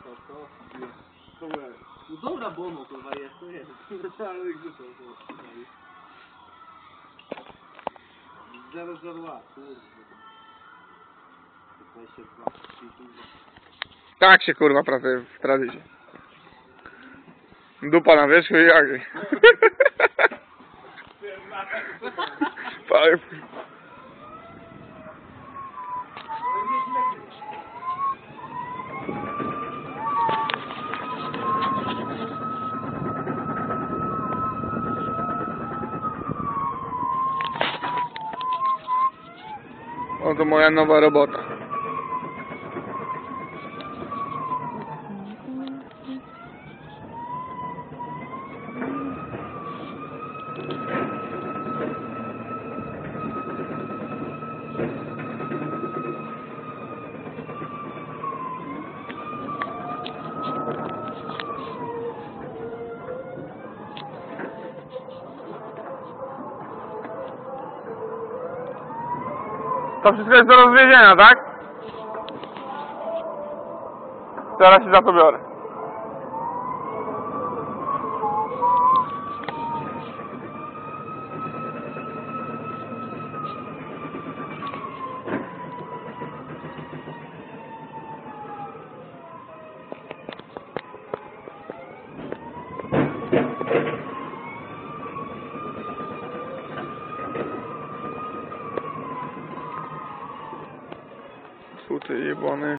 No dobra, bono kurwa jest, to jest. Ale gdzie to? 002, kurwa. 22. Tak się kurwa pracuje w tradycji. Dupa na wierzchu i jak? Oto moja nowa robota. To wszystko jest do rozwiezienia, tak? Teraz się za to biorę. Suty jebany.